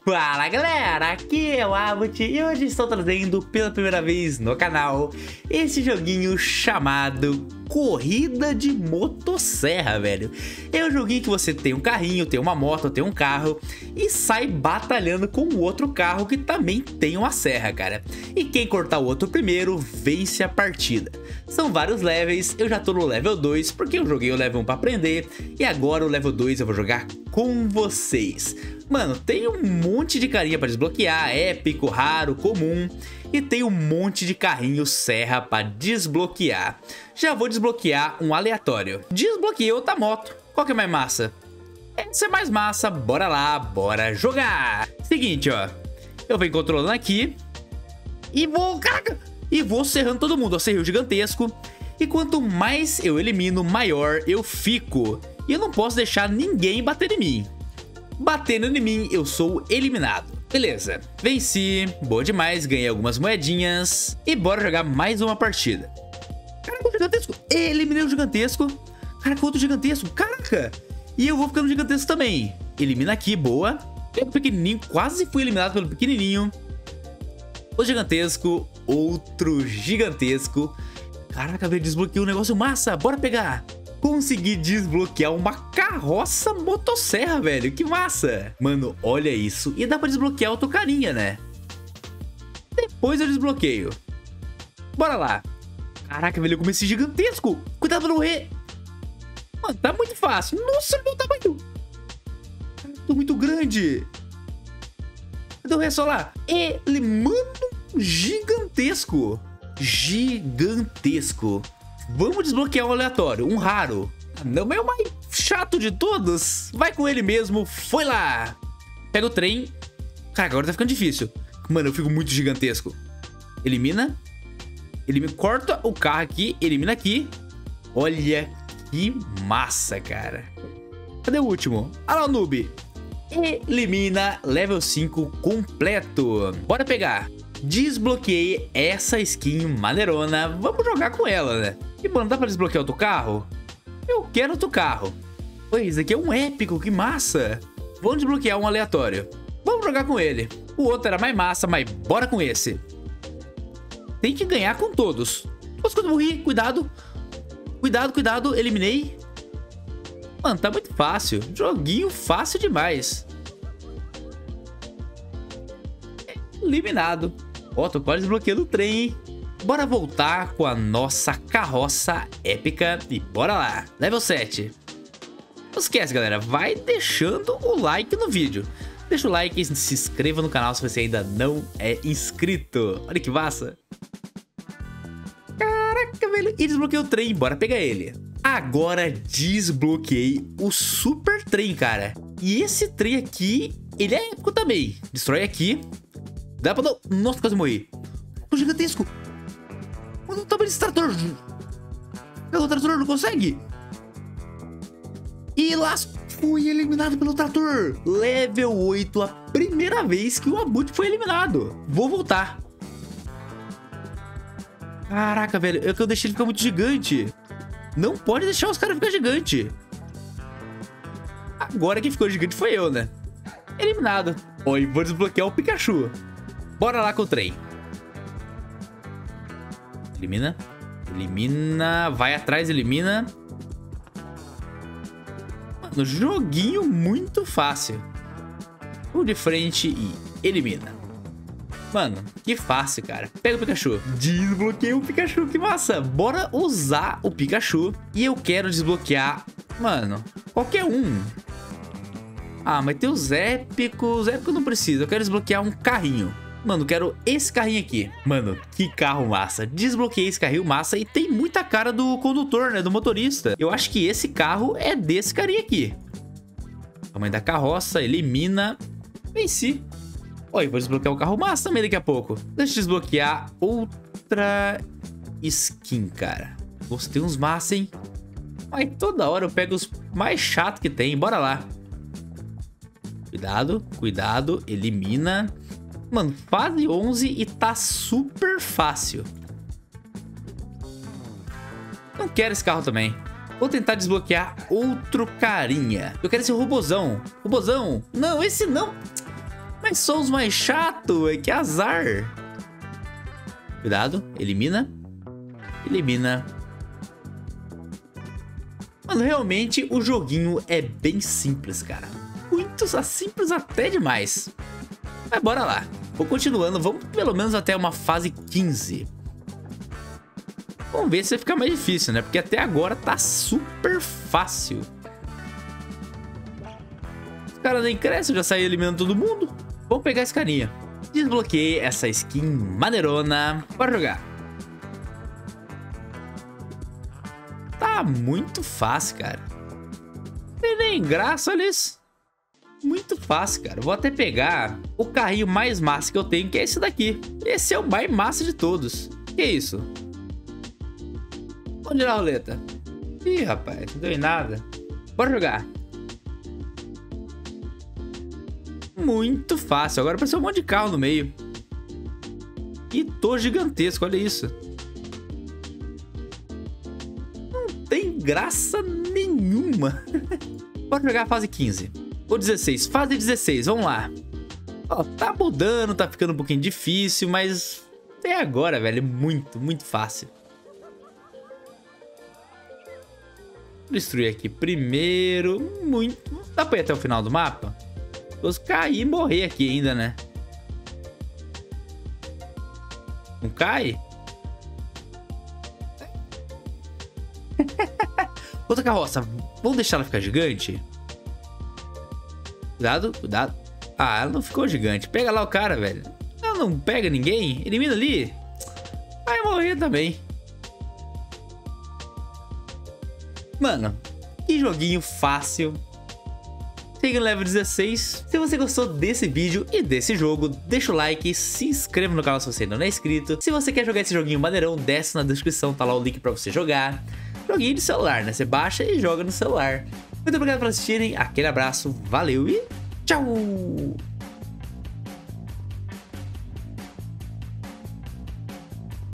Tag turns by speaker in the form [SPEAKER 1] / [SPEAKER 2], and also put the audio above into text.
[SPEAKER 1] Fala galera, aqui é o Abbott e hoje estou trazendo pela primeira vez no canal esse joguinho chamado Corrida de Motosserra, velho. É um joguinho que você tem um carrinho, tem uma moto, tem um carro e sai batalhando com o outro carro que também tem uma serra, cara. E quem cortar o outro primeiro vence a partida. São vários levels, eu já tô no level 2 porque eu joguei o level 1 pra aprender e agora o level 2 eu vou jogar com vocês. Mano, tem um monte de carinha pra desbloquear, épico, raro, comum. E tem um monte de carrinho serra pra desbloquear. Já vou desbloquear um aleatório. Desbloqueei outra moto. Qual que é mais massa? Essa é mais massa, bora lá, bora jogar. Seguinte, ó. Eu venho controlando aqui. E vou, caraca, e vou serrando todo mundo, ó, serril gigantesco. E quanto mais eu elimino, maior eu fico. E eu não posso deixar ninguém bater em mim. Batendo em mim, eu sou eliminado. Beleza, venci, boa demais, ganhei algumas moedinhas. E bora jogar mais uma partida. Caraca, o gigantesco, eliminei o gigantesco. Caraca, outro gigantesco, caraca. E eu vou ficando gigantesco também. Elimina aqui, boa. Pego o pequenininho, quase fui eliminado pelo pequenininho. O gigantesco, outro gigantesco. Caraca, velho, desbloqueei um negócio massa, bora pegar. Consegui desbloquear uma carroça motosserra, velho. Que massa. Mano, olha isso. E dá pra desbloquear outro carinha, né? Depois eu desbloqueio. Bora lá. Caraca, velho, eu comecei gigantesco. Cuidado pra não morrer. Mano, tá muito fácil. Nossa, meu tamanho. Tô muito grande. Cadê o resto lá? Ele, mano, gigantesco. Gigantesco. Vamos desbloquear um aleatório, um raro. Não é o mais chato de todos. Vai com ele mesmo, foi lá. Pega o trem. Cara, agora tá ficando difícil. Mano, eu fico muito gigantesco. Elimina. Corta o carro aqui, elimina aqui. Olha que massa, cara. Cadê o último? Olha lá o noob. Elimina, level 5 completo. Bora pegar. Desbloqueei essa skin maneirona. Vamos jogar com ela, né? E, mano, dá pra desbloquear outro carro? Eu quero outro carro. Pois, esse aqui é um épico, que massa. Vamos desbloquear um aleatório. Vamos jogar com ele. O outro era mais massa, mas bora com esse. Tem que ganhar com todos. Nossa, quando eu morri, cuidado. Cuidado, cuidado, eliminei. Mano, tá muito fácil. Joguinho fácil demais. Eliminado. Ó, tô quase desbloqueando o trem, hein? Bora voltar com a nossa carroça épica e bora lá. Level 7. Não esquece, galera, vai deixando o like no vídeo. Deixa o like e se inscreva no canal se você ainda não é inscrito. Olha que massa. Caraca, velho. E desbloqueei o trem, bora pegar ele. Agora desbloqueei o super trem, cara. E esse trem aqui, ele é épico também. Destrói aqui. Dá pra dar... Nossa, quase morri. O gigantesco. Mano, o tamanho desse trator. O trator não consegue. E lá fui eliminado pelo trator. Level 8, a primeira vez que o Abbott foi eliminado. Vou voltar. Caraca, velho. É que eu deixei ele ficar muito gigante. Não pode deixar os caras ficar gigante. Agora quem ficou gigante foi eu, né? Eliminado. Ó, e vou desbloquear o Pikachu. Bora lá com o trem. Elimina. Elimina. Vai atrás, elimina. Mano, joguinho muito fácil. O de frente e elimina. Mano, que fácil, cara. Pega o Pikachu. Desbloqueei o Pikachu, que massa. Bora usar o Pikachu. E eu quero desbloquear, mano, qualquer um. Ah, mas tem os épicos. Épico não precisa. Eu quero desbloquear um carrinho. Mano, quero esse carrinho aqui. Mano, que carro massa. Desbloqueei esse carrinho massa e tem muita cara do condutor, né? Do motorista. Eu acho que esse carro é desse carinha aqui. Tamanho da carroça, elimina. Venci. Olha, vou desbloquear o carro massa também daqui a pouco. Deixa eu desbloquear outra skin, cara. Nossa, tem uns massa, hein? Mas toda hora eu pego os mais chatos que tem. Bora lá. Cuidado, cuidado. Elimina. Mano, fase 11 e tá super fácil. Não quero esse carro também. Vou tentar desbloquear outro carinha. Eu quero esse robozão. Robozão. Não, esse não. Mas Quais são os mais chatos? Que azar. Cuidado, elimina. Elimina. Mano, realmente o joguinho é bem simples, cara. Muito simples até demais. Mas bora lá. Vou continuando, vamos pelo menos até uma fase 15. Vamos ver se vai ficar mais difícil, né? Porque até agora tá super fácil. Os caras nem crescem, eu já saí eliminando todo mundo. Vamos pegar esse carinha. Desbloqueei essa skin maneirona. Bora jogar. Tá muito fácil, cara. Não tem nem graça, olha isso. Muito fácil, cara. Vou até pegar o carrinho mais massa que eu tenho, que é esse daqui. Esse é o mais massa de todos. Que isso? Vamos girar a roleta. Ih, rapaz, não deu em nada. Bora jogar. Muito fácil. Agora apareceu um monte de carro no meio. E tô gigantesco, olha isso. Não tem graça nenhuma. Bora jogar a fase 15. Ou 16. Fase 16, vamos lá. Ó, tá mudando, tá ficando um pouquinho difícil, mas até agora, velho, é muito fácil. Vou destruir aqui primeiro. Dá pra ir até o final do mapa? Vou cair e morrer aqui ainda, né? Não cai? Outra carroça. Vamos deixar ela ficar gigante? Cuidado, cuidado. Ah, ela não ficou gigante. Pega lá o cara, velho. Ela não pega ninguém. Elimina ali. Vai morrer também. Mano, que joguinho fácil. Chega no level 16. Se você gostou desse vídeo e desse jogo, deixa o like, se inscreva no canal se você ainda não é inscrito. Se você quer jogar esse joguinho maneirão, desce na descrição, tá lá o link pra você jogar. Joguinho de celular, né? Você baixa e joga no celular. Muito obrigado por assistirem, aquele abraço, valeu e tchau!